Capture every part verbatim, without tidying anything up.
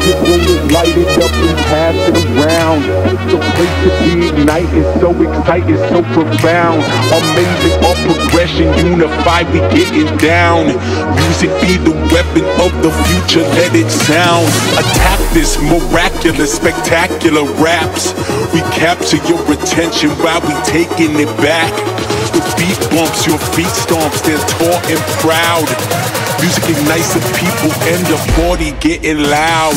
it, roll it, light it up and pass it around. The place to be ignited, so excited, so profound. Amazing, all progression, unified, we getting down. Music be the weapon of the future, let it sound. Attack this miraculous, spectacular raps. We capture your attention while we taking it back. The beat bumps, your feet stomps, they're tall and proud. Music ignites the people and the party getting loud.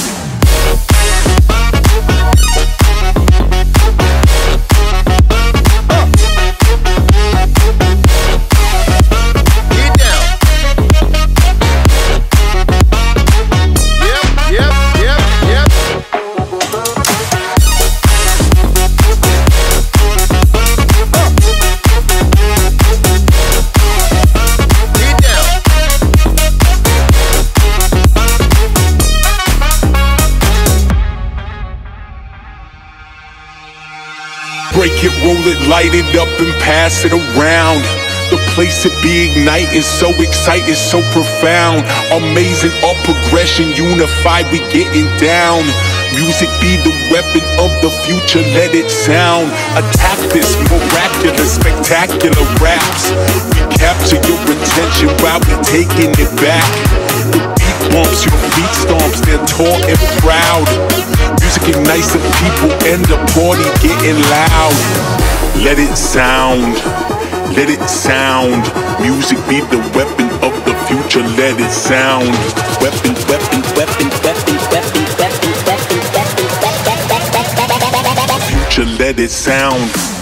Break it, roll it, light it up and pass it around. The place to be ignited, so excited, so profound. Amazing, all progression, unified, we getting down. Music be the weapon of the future, let it sound. Attack this miraculous, spectacular raps. We capture your attention while we taking it back. The beat bumps, your feet stomps, they're tall and proud. Music ignites the people and the party getting loud. Let it sound, let it sound. Music be the weapon of the future, let it sound. Weapon, weapon, weapon, weapon, weapon, weapon, weapon, weapon, weapon, weapon, weapon, future, let it sound.